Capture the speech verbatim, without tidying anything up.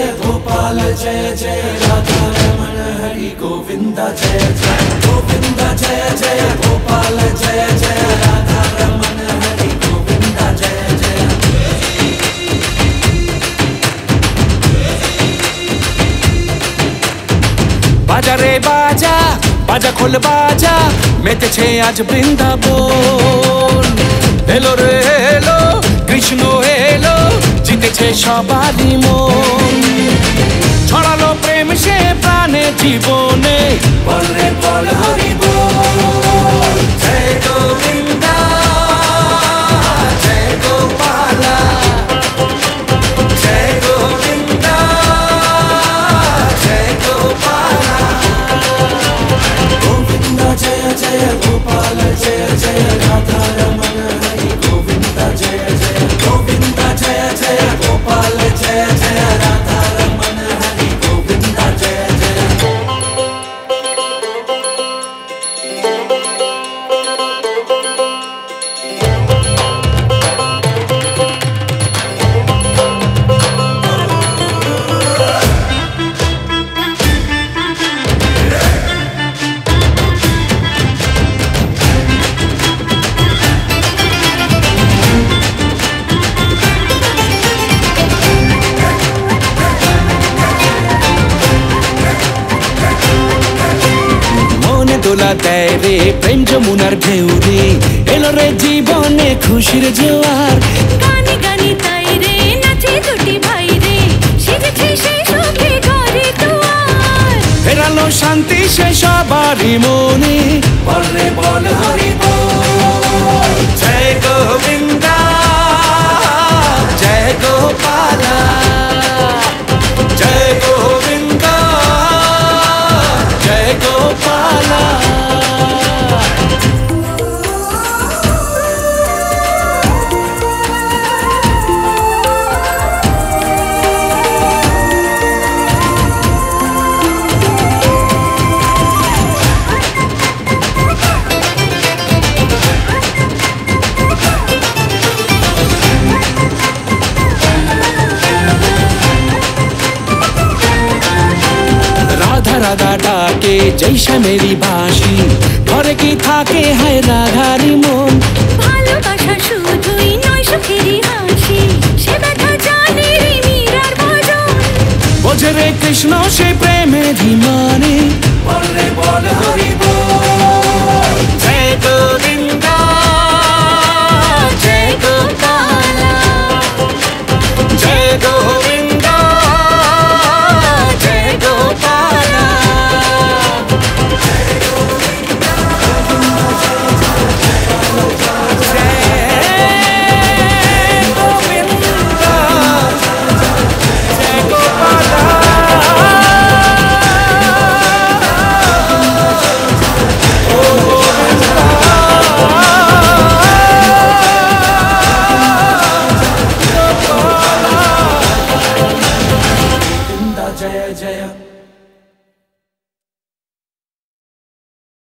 गोपाल जय जय राधा रमण हरि गोविंदा जय जय गोविंदा जय जय गोपाल जय जय राधा रमण हरि गोविंदा जय जय। बाजा रे बाजा बाजा खोल बाजा मेतेছে আজ বৃন্দাবন। এলো রে এলো কৃষ্ণ এলো জিতেছে সবারই মন। ছড়ালো প্রেম সে প্রাণে জীবনে বল রে বল হরি বল। জয় গোবিন্দা জয় গোপালা জয় গোবিন্দা জয় গোপালা। गोविंदा जय जय गोपाल जय जय राधा रमण हरि गोविंदा जय जय गोविंदा जय जय गोपाल जय जय राधा रमण हरि गोविंदा जय जय। দোলা দেয় রে প্রেম যমুনার ঢেউ রে এলো রে জীবনে খুশির জোয়ার। গানি গানি তাই রে নাচে দুটি ভাই রে সেজেছে সেই সুখে ঘরে দুয়ার। ফেরালো শান্তি সে সবারই মনে বল রে বল হরি বল। জয় গোবিন্দা জয় গোপালা জয় গোবিন্দা জয় গোপালা। রাধা ডাকে জৈসা মেরি বাঁশি ঘরে কি থাকে হায় রাধারি মন। ভালোবাসা শুধুই নয় সুখেরই হাসি সে ব্যথা জানে রে মীরার ভজন। বোঝে রে কৃষ্ণ সে প্রেমে ধীমানে বল রে বল হরি বল। জয় গোবিন্দা জয় গোপালা জয় গোবিন্দা জয় গোপালা। जय जय